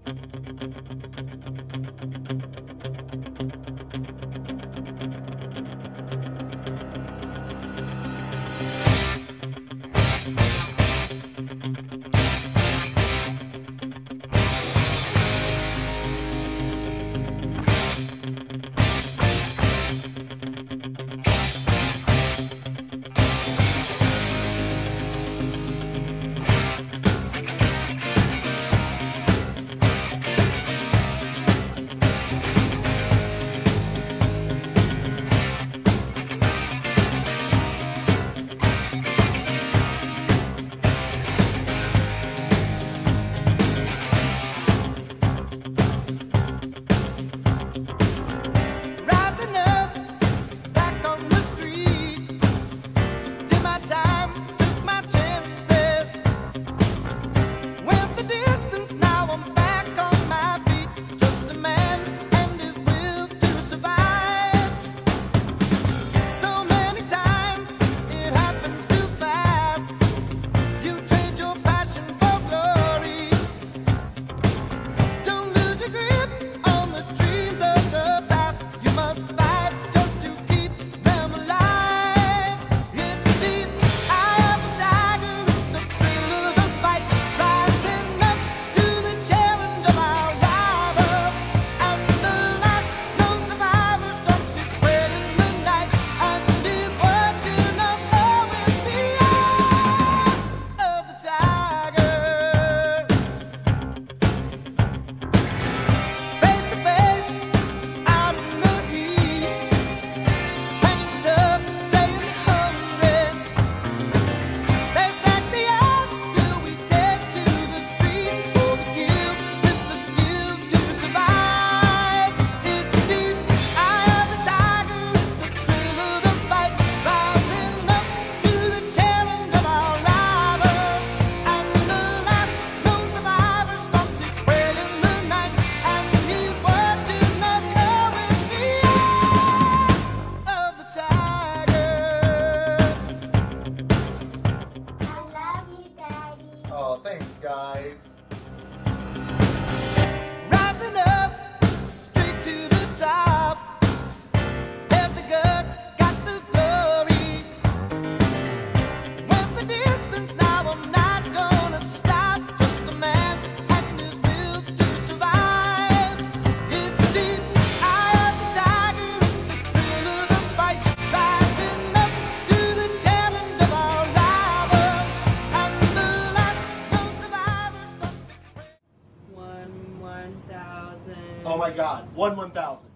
Oh, thanks, guys. Rising up, straight to the top. Had the guts, got the glory. Went the distance, now I'm not gonna stop. Just a man and his will to survive. It's deep, eye of the tiger, it's the thrill of the fight. Rising up to the challenge of our rival. And the last known survivor stumps his prey. 1,000. Oh my God, 1/1000.